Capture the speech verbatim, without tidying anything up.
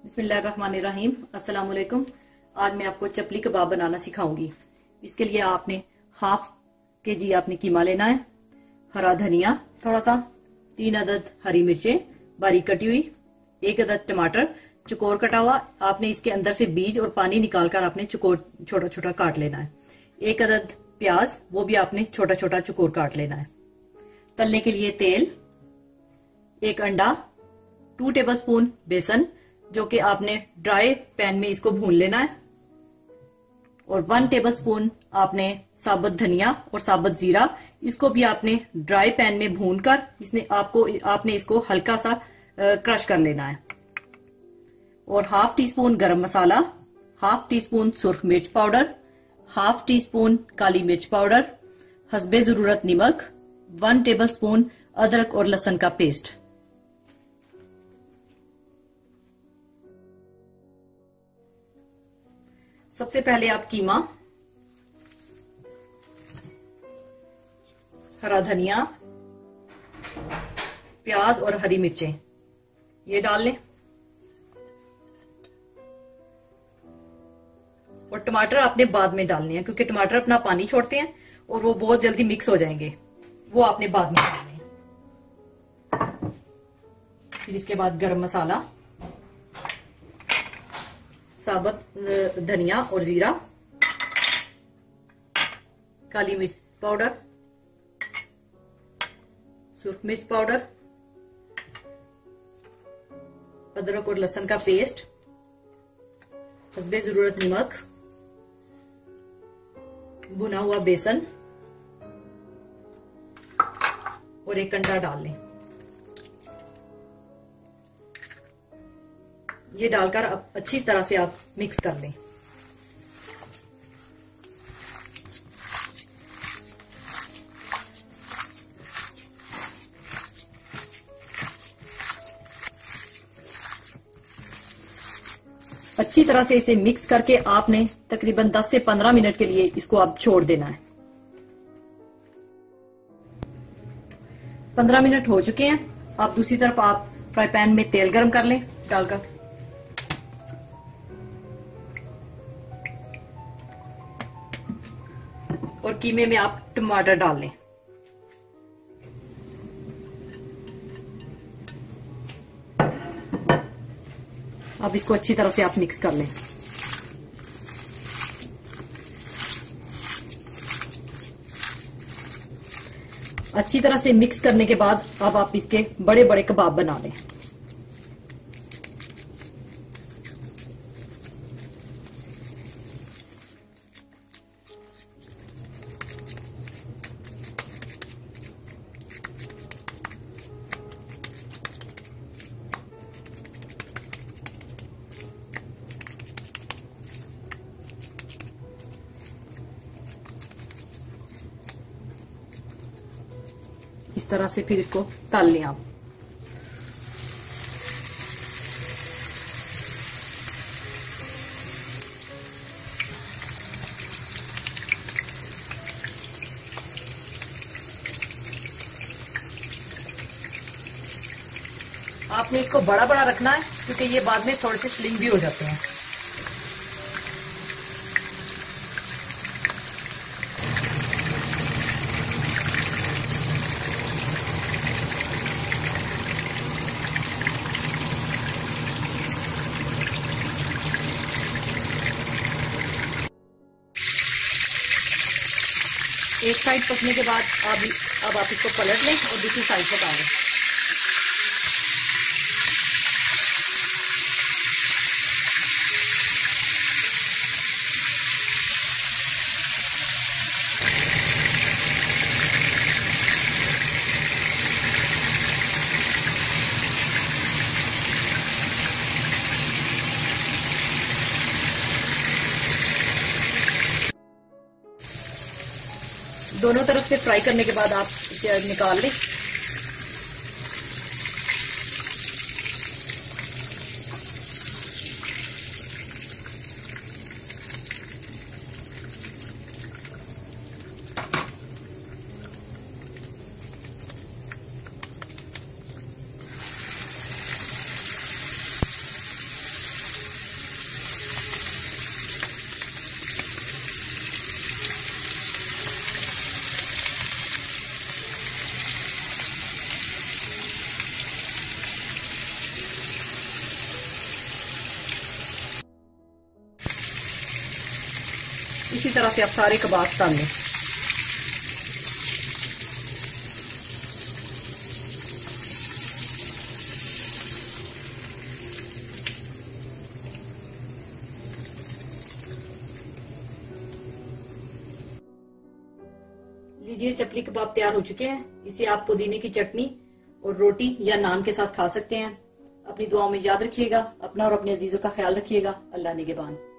बिस्मिल्लाहिर्रहमानिर्रहीम। अस्सलाम वालेकुम। आज मैं आपको चपली कबाब बनाना सिखाऊंगी। इसके लिए आपने हाफ के जी आपने कीमा लेना है, हरा धनिया थोड़ा सा, तीन अदद हरी मिर्चें बारीक कटी हुई, एक अदद टमाटर चुकोर कटा हुआ, आपने इसके अंदर से बीज और पानी निकालकर आपने चुकोर छोटा छोटा काट लेना है। एक अदद प्याज, वो भी आपने छोटा छोटा चुकोर काट लेना है। तलने के लिए तेल, एक अंडा, टू टेबलस्पून बेसन जो कि आपने ड्राई पैन में इसको भून लेना है, और वन टेबलस्पून आपने साबुत धनिया और साबुत जीरा, इसको भी आपने ड्राई पैन में भूनकर इसने आपको आपने इसको हल्का सा क्रश कर लेना है। और हाफ टी स्पून गरम मसाला, हाफ टी स्पून सुर्ख मिर्च पाउडर, हाफ टी स्पून काली मिर्च पाउडर, हस्बे जरूरत नमक, वन टेबलस्पून अदरक और लहसुन का पेस्ट। सबसे पहले आप कीमा, हरा धनिया, प्याज और हरी मिर्चें ये डाल लें, और टमाटर आपने बाद में डालने हैं क्योंकि टमाटर अपना पानी छोड़ते हैं और वो बहुत जल्दी मिक्स हो जाएंगे, वो आपने बाद में डालने हैं। फिर इसके बाद गरम मसाला, साबुत धनिया और जीरा, काली मिर्च पाउडर, सुर्ख मिर्च पाउडर, अदरक और लहसुन का पेस्ट, हस्बे जरूरत नमक, भुना हुआ बेसन और एक अंडा डाल लें। ये डालकर अब अच्छी तरह से आप मिक्स कर लें। अच्छी तरह से इसे मिक्स करके आपने तकरीबन दस से पंद्रह मिनट के लिए इसको आप छोड़ देना है। पंद्रह मिनट हो चुके हैं। आप दूसरी तरफ आप फ्राई पैन में तेल गरम कर लें डालकर, और कीमे में आप टमाटर डाल लें। अब इसको अच्छी तरह से आप मिक्स कर लें। अच्छी तरह से मिक्स करने के बाद अब आप इसके बड़े बड़े कबाब बना लें। इस तरह से फिर इसको तल लें आप। आपने इसको बड़ा बड़ा रखना है क्योंकि ये बाद में थोड़े से स्लिम भी हो जाते हैं। एक साइड पकने के बाद अब अब आप इसको पलट लें और दूसरी साइड पका लें। दोनों तरफ से फ्राई करने के बाद आप इसे निकाल लें। इसी तरह से आप सारे कबाब तल लें। लीजिए, चपली कबाब तैयार हो चुके हैं। इसे आप पुदीने की चटनी और रोटी या नान के साथ खा सकते हैं। अपनी दुआओं में याद रखिएगा। अपना और अपने अजीजों का ख्याल रखिएगा। अल्लाह निगहबान।